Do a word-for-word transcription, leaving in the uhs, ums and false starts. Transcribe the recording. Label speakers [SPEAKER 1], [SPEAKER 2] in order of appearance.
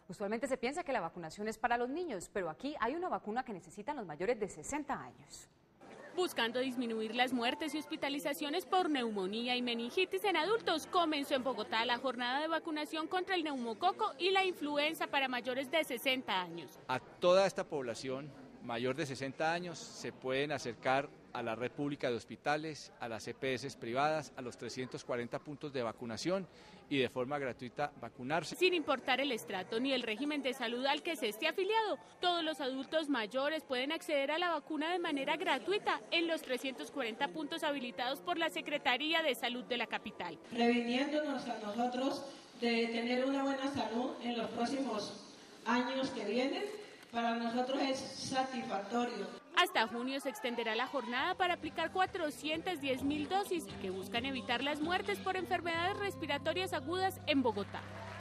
[SPEAKER 1] Usualmente se piensa que la vacunación es para los niños, pero aquí hay una vacuna que necesitan los mayores de sesenta años.
[SPEAKER 2] Buscando disminuir las muertes y hospitalizaciones por neumonía y meningitis en adultos, comenzó en Bogotá la jornada de vacunación contra el neumococo y la influenza para mayores de sesenta años.
[SPEAKER 3] A toda esta población mayor de sesenta años se pueden acercar a la red pública de hospitales, a las E P S privadas, a los trescientos cuarenta puntos de vacunación y de forma gratuita vacunarse.
[SPEAKER 2] Sin importar el estrato ni el régimen de salud al que se esté afiliado, todos los adultos mayores pueden acceder a la vacuna de manera gratuita en los trescientos cuarenta puntos habilitados por la Secretaría de Salud de la capital.
[SPEAKER 4] Previniéndonos a nosotros de tener una buena salud en los próximos años que vienen, para nosotros es satisfactorio.
[SPEAKER 2] Hasta junio se extenderá la jornada para aplicar cuatrocientas diez mil dosis que buscan evitar las muertes por enfermedades respiratorias agudas en Bogotá.